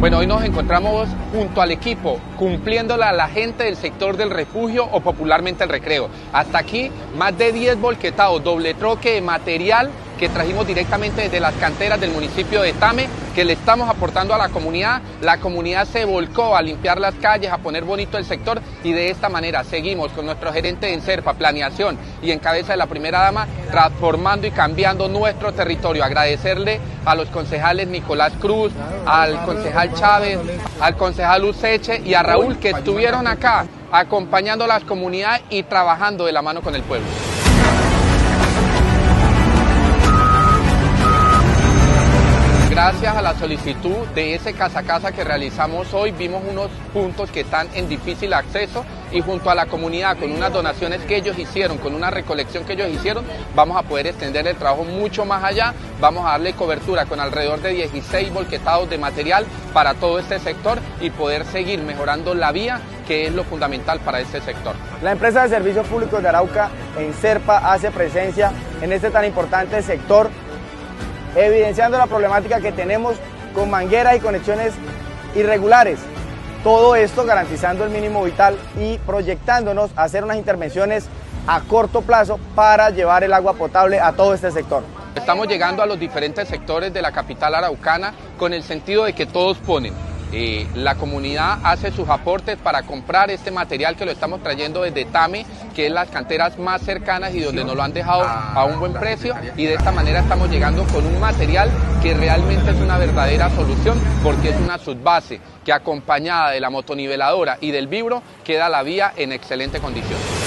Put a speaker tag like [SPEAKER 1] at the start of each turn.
[SPEAKER 1] Bueno, hoy nos encontramos junto al equipo, cumpliéndole a la gente del sector del refugio o popularmente el recreo. Hasta aquí, más de 10 volquetados, doble troque de material que trajimos directamente desde las canteras del municipio de Tame, que le estamos aportando a la comunidad. La comunidad se volcó a limpiar las calles, a poner bonito el sector, y de esta manera seguimos con nuestro gerente de Enserpa, Planeación, y en cabeza de la primera dama, transformando y cambiando nuestro territorio. Agradecerle a los concejales Nicolás Cruz, al concejal Chávez, al concejal Useche y a Raúl, que estuvieron acá acompañando a las comunidades y trabajando de la mano con el pueblo. Gracias a la solicitud de ese casa a casa que realizamos hoy, vimos unos puntos que están en difícil acceso, y junto a la comunidad, con unas donaciones que ellos hicieron, con una recolección que ellos hicieron, vamos a poder extender el trabajo mucho más allá. Vamos a darle cobertura con alrededor de 16 volquetados de material para todo este sector y poder seguir mejorando la vía, que es lo fundamental para este sector.
[SPEAKER 2] La empresa de servicios públicos de Arauca, Enserpa, hace presencia en este tan importante sector, evidenciando la problemática que tenemos con mangueras y conexiones irregulares. Todo esto garantizando el mínimo vital y proyectándonos a hacer unas intervenciones a corto plazo para llevar el agua potable a todo este sector.
[SPEAKER 1] Estamos llegando a los diferentes sectores de la capital araucana con el sentido de que todos ponen. La comunidad hace sus aportes para comprar este material que lo estamos trayendo desde Tame, que es las canteras más cercanas y donde nos lo han dejado a un buen precio, y de esta manera estamos llegando con un material que realmente es una verdadera solución, porque es una subbase que, acompañada de la motoniveladora y del vibro, queda la vía en excelente condición.